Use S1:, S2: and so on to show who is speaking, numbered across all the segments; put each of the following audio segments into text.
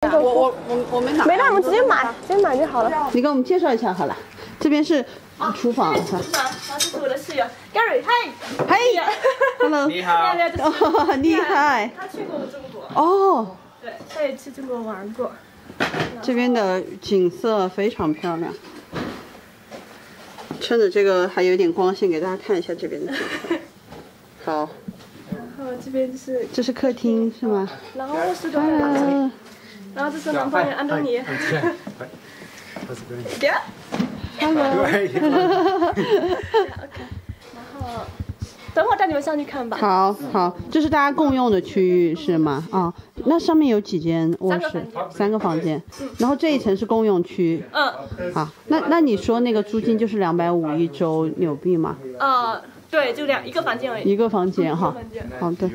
S1: 种。
S2: 我没拿。
S1: 没拿，我们直接买就好了。
S2: 你给我们介绍一下好了，这边是厨房。
S1: 然后这是我的室友 Gary， 嗨。
S2: 嘿 ，Hello，
S3: 你好。
S2: 哦，厉害。
S1: 他去过中国。
S2: 哦。
S1: 对，他也去中国玩过。
S2: 这边的景色非常漂亮。趁着这个还有点光线，给大家看一下这边的景色。好。
S1: 然后这边是。
S2: 这是客厅是吗？
S1: 然后卧室都在这里。然后这是男朋友安东尼。对。
S2: Hello。
S1: OK。然后。等会儿带你们上去看吧。
S2: 好，这是大家共用的区域是吗？啊，那上面有几间卧室？3个房间。然后这一层是公用区。好，那你说那个租金就是250一周纽币吗？
S1: 对，就一个房间而已。
S2: 一个房间哈。好的。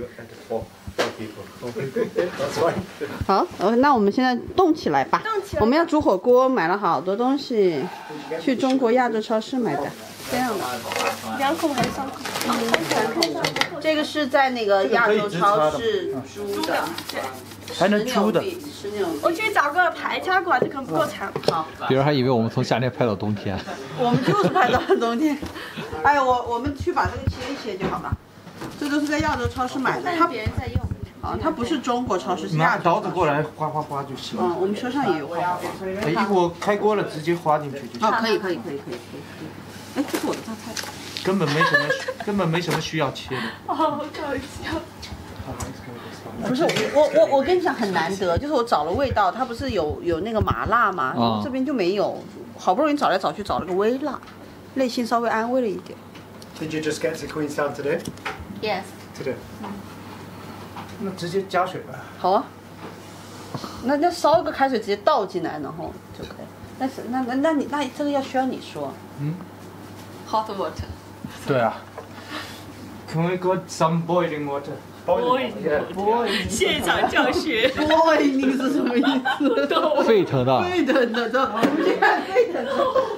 S2: 好，那我们现在动起来吧。我们要煮火锅，买了好多东西，去中国亚洲超市买的。这样的。
S1: 2口还是3口？
S2: 这个是在那个亚洲超市租的，
S3: 还能租的。
S1: 我去找个排插过来，这可能不够长。
S2: 好。
S4: 别人还以为我们从夏天拍到冬天。
S2: 我们就是拍到了冬天。哎，我们去把这个切一切就好了。这都是在亚洲超市买的，它别人在用。啊，它不是中国超市，是亚洲。
S3: 拿刀子过来划划划就行。
S2: 我们车上也有划划划。
S3: 一会开锅了，直接划进去就行。
S2: 可以。哎，这是我的榨菜。
S3: 根本没什么需要切的。
S1: 好搞笑。
S2: 不是我跟你讲很难得，就是我找了味道，它不是有那个麻辣嘛，这边就没有，好不容易找来找去找了个微辣，内心稍微安慰了一点。
S5: Did you just get to Queenstown today?
S1: Yes.
S5: Today.
S3: 那直接加水吧。
S2: 好啊。那烧一个开水直接倒进来，然后就可以。但是那这个需要你说。Hot water.
S3: 对啊。Can we get some boiling water?
S1: Boiling. 现场教学。
S2: Boiling 是什么意思？
S4: 沸腾的。
S2: 沸腾的，我们看沸腾的。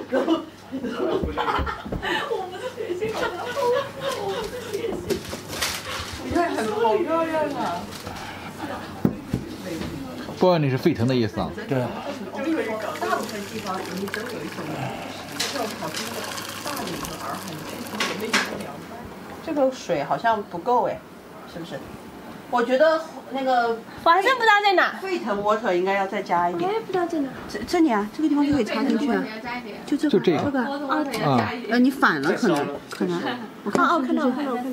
S1: 我不是学习的，我不是学习。
S2: 你看好漂亮啊！
S4: Boiling 是沸腾的意思啊。
S3: 对啊。
S2: 我跟你说，大部分地方你都有一种叫烤鸡的大理和洱海的那种凉拌。这个水好像不够哎，是不是？我觉得那个
S1: 我还真不知道在哪。
S2: 沸腾 water 应该要再加一点。
S1: 我也不知道在哪。
S2: 这里啊，这个地方就可以插进去啊。就这个。
S4: 这个。
S2: 你反了可能。我看
S1: 看到。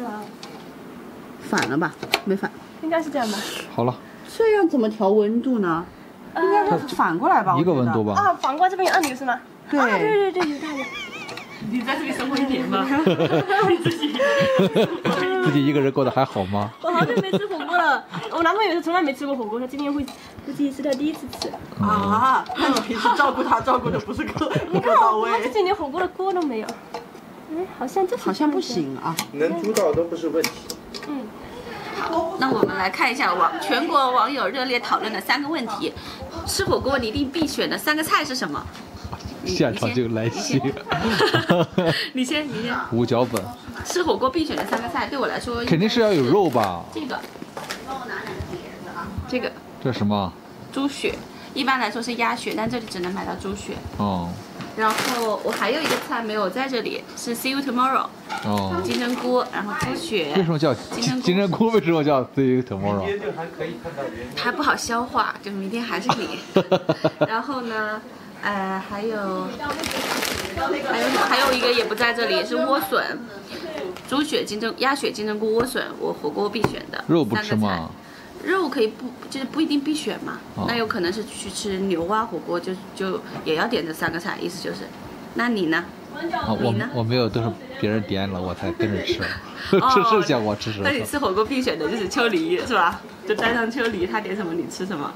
S2: 反了吧？没反。
S1: 应该是这样吧。
S4: 好了。
S2: 这样怎么调温度呢？应该是反过来吧？
S4: 一个温度吧。
S1: 反过来这边有按钮是吗？
S2: 对，
S1: 有道理。你在这里生活1年吗？
S4: 自己一个人过得还好吗？
S1: 我好久没吃火锅了。我男朋友是从来没吃过火锅，他今天估计是他第一次吃。
S2: 那你平时照顾他照顾的不是够到位？
S1: 他自己连火锅的锅都没有。好像
S2: 不行啊。
S3: 能煮到都不是问题。
S6: 好，那我们来看一下全国网友热烈讨论的3个问题：吃火锅你一定必选的3个菜是什么？
S4: 现场就来袭。
S6: 你先。
S4: 无脚本。
S6: 吃火锅必选的3个菜，对我来说
S4: 肯定是要有肉吧？
S6: 这个。帮我拿2个碟子啊。这个。
S4: 这是什么？
S6: 猪血，一般来说是鸭血，但这里只能买到猪血。然后我还有一个菜没有在这里，是 See You Tomorrow。金针菇，然后猪血。
S4: 为什么叫金针菇？为什么叫 See You Tomorrow？
S3: 明天就还可以看到别人。
S6: 它不好消化，就明天还是你。然后呢，还有一个也不在这里，是莴笋，猪血、鸭血、金针菇、莴笋，我火锅必选的。
S4: 肉不吃吗？
S6: 肉可以不一定必选嘛，那有可能是去吃牛蛙火锅，就也要点这3个菜，意思就是，那你呢？
S4: 你呢？我没有，都是别人点了我才跟着吃，吃剩下我吃什么。
S6: 那你吃火锅必选的就是秋梨是吧？就带上秋梨，他点什么你吃什么。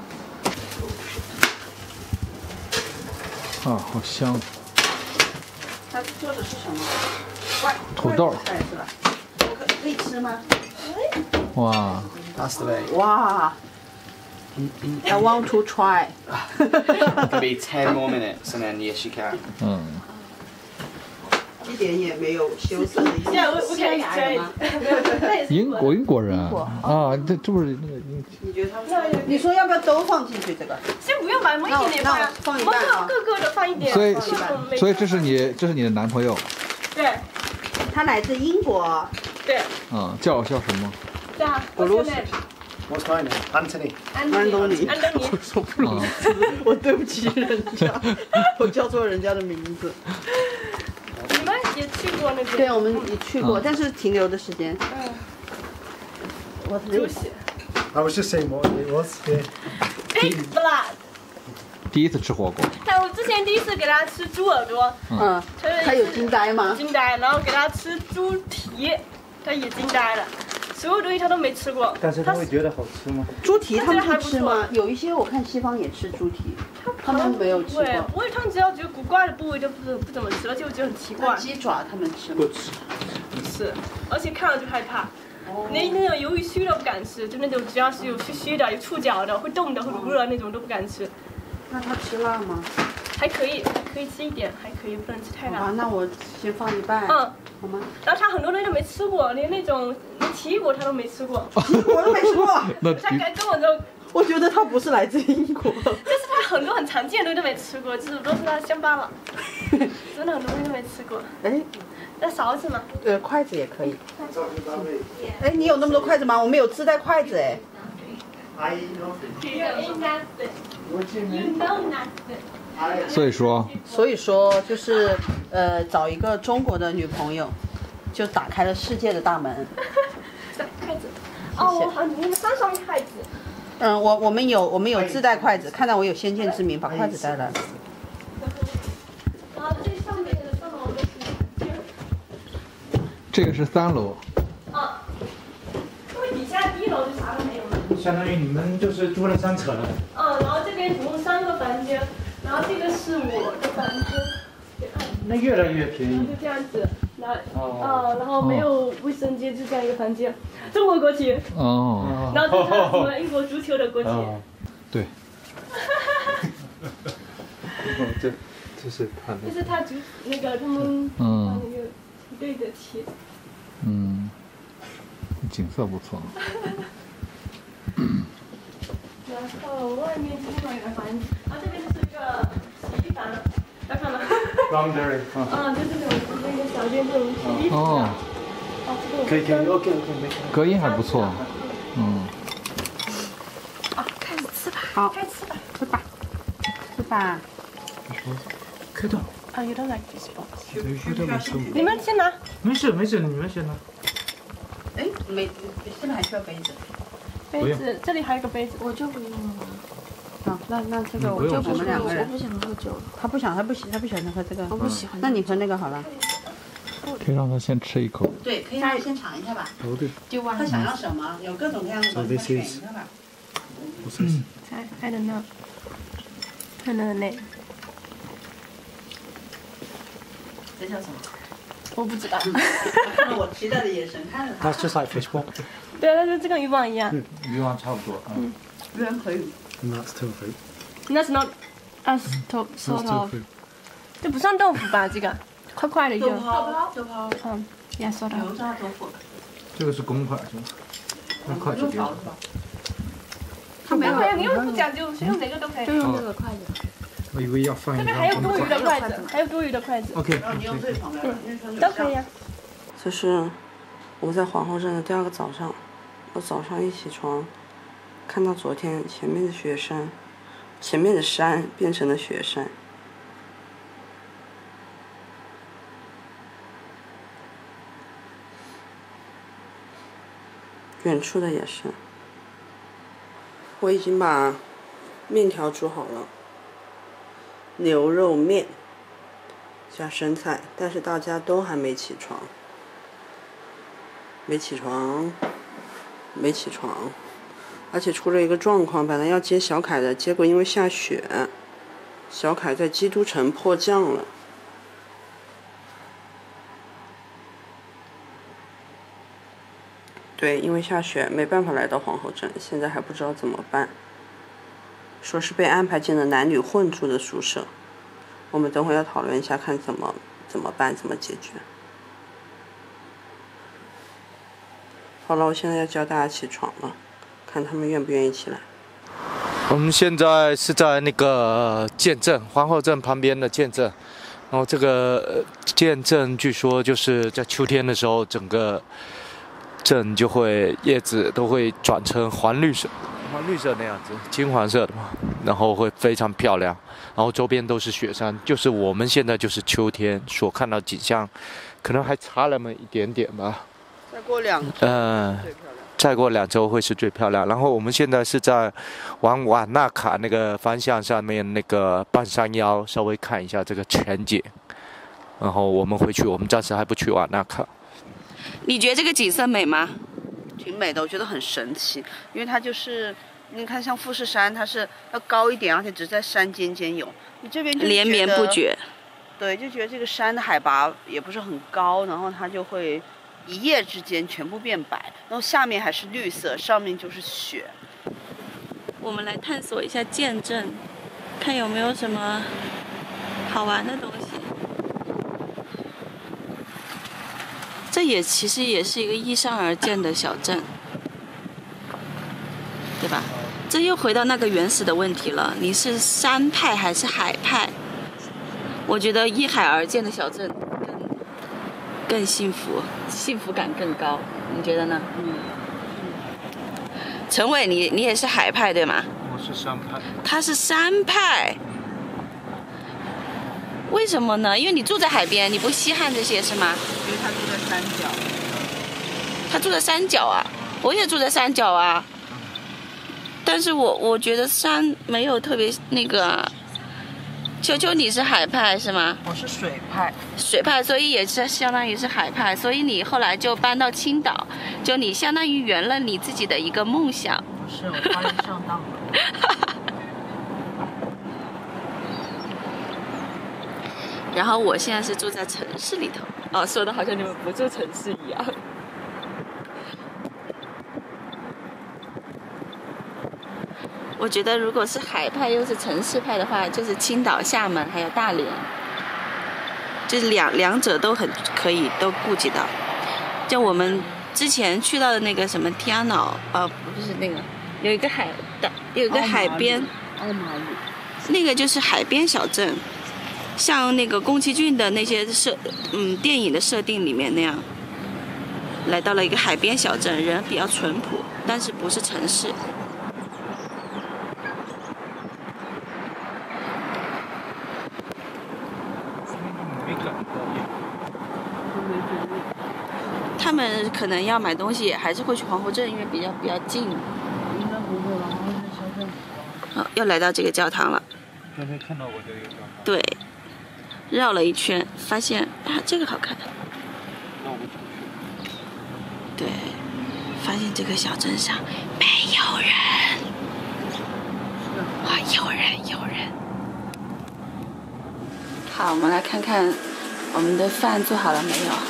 S4: 好香。
S2: 他做的是什么？
S4: 土豆。
S2: 可以吃吗？
S4: 哇。
S5: That's the way.
S2: Wow. I want to try.
S5: It could be 10 more minutes and then yes you can.
S2: 点也没有羞涩的意思。
S1: 西班牙人吗？
S4: 英国人啊，这不是那个
S2: 你觉得他？你说要不要都放进去这个？
S1: 先不用吧，我们一点点放呀，
S2: 放一半啊。
S1: 各个的放一点。
S4: 所以这是你的男朋友？
S1: 对。
S2: 他来自英国。
S1: 对。
S4: 叫什么？
S1: 叫
S2: 布鲁斯。
S5: What's my name? Anthony.
S2: 安东尼。
S1: 我
S2: 说布鲁斯，我对不起人家，我叫错人家的名字。
S1: 你们也去过那边？
S2: 对，我们也去过，但是停留的时间。我
S1: 猪血。
S5: I was just saying what it was. Yeah.
S1: Pig blood.
S4: 第一次吃火锅。
S1: 但我之前第一次给他吃猪耳朵，
S2: 他有惊呆吗？
S1: 惊呆，然后给他吃猪蹄，他也惊呆了。所有东西他都没吃过。
S3: 但是他会觉得好吃吗？
S2: 猪蹄他们不吃吗？有一些我看西方也吃猪蹄，他们没有吃过。
S1: 不会，他们只要觉得古怪的部位就不怎么吃，而且我觉得很奇怪。
S2: 鸡爪他们吃吗？
S3: 不吃。
S1: 不吃，而且看了就害怕。那种鱿鱼须都不敢吃，就那种只要是有须的、有触角的、会动的、会撸的那种都不敢吃。
S2: 那他吃辣吗？
S1: 还可以吃一点，还可以，不能吃太辣。
S2: 好，那我先放一半。好吗？
S1: 然后他很多东西都没吃过，连那种奇异果他都没吃过。
S2: 奇异果都没吃过。
S1: 他跟我说，
S2: 我觉得他不是来自英国。
S1: 就是他很多很常见的东西都没吃过，就是都是他乡巴佬。真的很多东西都没吃过。
S2: 哎，
S1: 那勺子吗？
S2: 筷子也可以。哎，你有那么多筷子吗？我们有自带筷子哎。所以说就是找一个中国的女朋友，就打开了世界的大门。
S1: 筷子。哦，你们山上有筷子。
S2: 我们有自带筷子，看到我有先见之明，把筷子带来了。
S1: 这上面的3楼都是。
S4: 这个是3楼。
S1: 因为底下1楼就啥都没有了。
S3: 相当于你们就是租了3层了。
S1: 然后这边总共3个房间，然后这个是我的房间。
S3: 那越来越便宜。
S1: 就这样子，然后没有卫生间，就这样一个房间，中国国旗。然后这是什么英国足球的国旗。
S4: 对。
S3: 这是他的。
S1: 这是他那个他们那个一队的旗。
S4: 景色不错。
S1: 然后外面是另外一个房间，这边是一个洗衣房，要看吗
S3: ？Laundry。
S1: 就是那个小间这种洗衣服。
S3: 可以 ，OK， 没事。
S4: 隔音还不错。
S1: 开始吃吧。
S2: 好，
S1: 开始吃吧。
S2: 吃吧。
S3: 开动。
S1: You don't like this box。你们先拿。
S3: 没事，你们先拿。
S2: 哎，现在还需要杯子。
S1: 杯子，这里还有一个杯子，我就不用了。
S2: 好，那这个我们2个人。
S6: 我不想喝酒。
S2: 他不喜欢喝这个。
S6: 我不喜欢。
S2: 那你喝那个好了。
S4: 可以让他先吃一口。
S2: 对，可以让他先尝一下吧。
S6: 就忘了。
S2: 他想要什么？有各种各样的东西，选一个吧。
S1: I don't know. I don't know.
S2: 这叫什么？
S1: 我不知道。
S2: 看到我期待的眼神，看了他。
S5: That's just like fish ball.
S1: 对，它就跟渔网一样。
S4: 渔网差不多。
S2: 渔网可以。
S5: And that's tofu.
S1: That's not as sort of. 这不算豆腐吧？这个块块的一个。
S2: 豆泡。
S1: Yeah, sort of.
S2: 油炸豆腐。
S4: 这个是公筷是吗？那筷子别。
S1: 它没有，你用不讲究，是用哪个都可以。
S6: 就用这个筷子。
S3: 我以为要放一个。
S1: 这边还有多余的筷子，还有多余的筷子。
S3: OK。
S2: 你用最旁边的，
S1: 都可以啊。
S2: 这是我在皇后镇的第2个早上。我早上一起床，看到昨天前面的山变成了雪山。远处的也是。我已经把面条煮好了，牛肉面加生菜，但是大家都还没起床。没起床，而且出了一个状况，本来要接小凯的，结果因为下雪，小凯在基督城迫降了。对，因为下雪没办法来到皇后镇，现在还不知道怎么办。说是被安排进了男女混住的宿舍，我们等会要讨论一下，看怎么怎么办？怎么解决？好了，我现在要叫大家起床了，看他们愿不愿意起来。
S3: 我们现在是在那个建镇皇后镇旁边的建镇，然后这个建镇据说就是在秋天的时候，整个镇就会叶子都会转成黄绿色那样子，金黄色的嘛，然后会非常漂亮，然后周边都是雪山，就是我们现在就是秋天所看到景象，可能还差那么一点点吧。
S2: 再过2周，
S3: 再过2周会是最漂亮。然后我们现在是在往瓦纳卡那个方向上面那个半山腰稍微看一下这个全景，然后我们回去，我们暂时还不去瓦纳卡。
S6: 你觉得这个景色美吗？
S2: 挺美的，我觉得很神奇，因为它就是你看像富士山，它是要高一点，而且只在山间有，你这边就
S6: 连绵不绝。
S2: 对，就觉得这个山的海拔也不是很高，然后它就会一夜之间全部变白，然后下面还是绿色，上面就是雪。
S6: 我们来探索一下建镇，看有没有什么好玩的东西。这其实也是一个依山而建的小镇，对吧？这又回到那个原始的问题了，你是山派还是海派？我觉得依海而建的小镇更幸福，幸福感更高，你觉得呢？陈伟，你也是海派对吗？
S3: 我是山派。
S6: 他是山派，为什么呢？因为你住在海边，你不稀罕这些是吗？
S2: 因为他住在山脚。
S6: 他住在山脚啊，我也住在山脚啊。但是我觉得山没有特别那个啊。球球，你是海派是吗？
S2: 我是水派。
S6: 水派，所以也是相当于是海派，所以你后来就搬到青岛，就你相当于圆了你自己的一个梦想。
S2: 不是，我差点上当了。
S6: 然后我现在是住在城市里头，哦，说的好像你们不住城市一样。我觉得如果是海派又是城市派的话，就是青岛、厦门还有大连，就是两者都很可以都顾及到。就我们之前去到的那个什么天脑，不是那个，有一个海边，那个就是海边小镇，像那个宫崎骏的那些电影的设定里面那样，来到了一个海边小镇，人比较淳朴，但是不是城市。他们可能要买东西，还是会去皇后镇，因为比较近。应该不会吧？皇后镇小镇。好，又来到这个教堂了。
S3: 刚才看到过这个教堂。
S6: 对，绕了一圈，发现这个好看。对，发现这个小镇上没有人。啊，有人。好，我们来看看我们的饭做好了没有。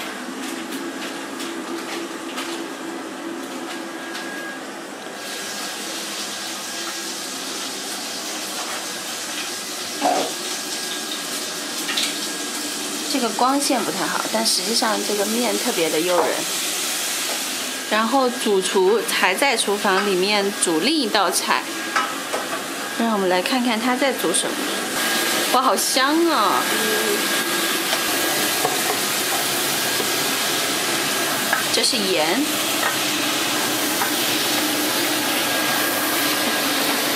S6: 这个光线不太好，但实际上这个面特别的诱人。然后主厨还在厨房里面煮另一道菜，让我们来看看他在煮什么。哇，好香啊！这是盐，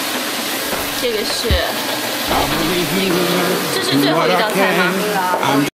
S6: 这个是，这是最后一道菜吗？